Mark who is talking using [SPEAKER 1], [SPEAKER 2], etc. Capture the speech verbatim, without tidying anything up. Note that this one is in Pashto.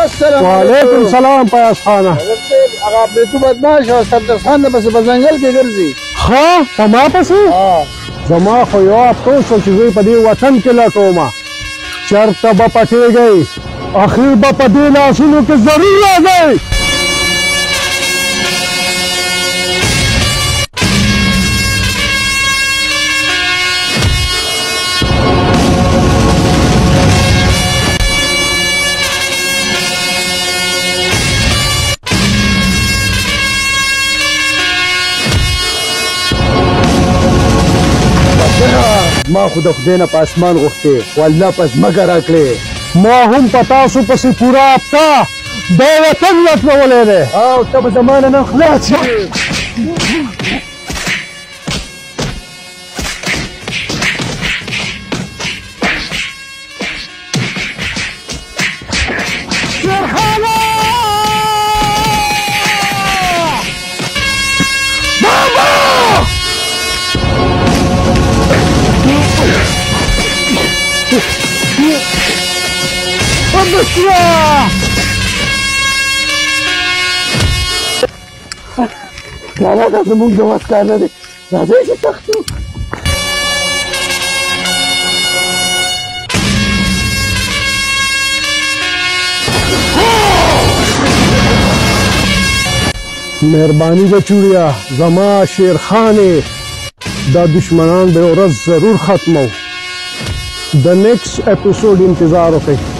[SPEAKER 1] السلام
[SPEAKER 2] وعلیکم سلام پیاز خانه.
[SPEAKER 1] هغه بیتو بدماش او صدق خان د بس بزنګل کې ګرځي.
[SPEAKER 2] ها په ما پسې؟
[SPEAKER 1] ها
[SPEAKER 2] زما خو یو افسوس و چې زوی په دې وطن کې لټومه. چېرته به پټېږئ؟ اخر به په دې لاسونو کې ضرور راځئ.
[SPEAKER 1] ما خو د خدای نه په اسمان غوښتې خو الله په ځمکه راکړې.
[SPEAKER 2] ما هم په تاسو پسې پوره هفته دا وطن لټولی دی
[SPEAKER 1] او ته به زما نه نن خلاص شې.
[SPEAKER 2] لالا دا زموږ د وس کار نه دی. راځئ چې تښتو. مهرباني ده چوړیا زما شیرخانې دا دشمنان به ورځ ضرور ختمو. د نیکسټ اپیسوډ انتظار وکړئ.